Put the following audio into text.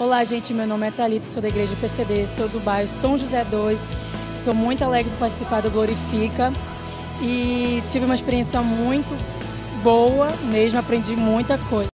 Olá, gente, meu nome é Thalita, sou da Igreja PCD, sou do bairro São José 2. Sou muito alegre por participar do Glorifica e tive uma experiência muito boa mesmo, aprendi muita coisa.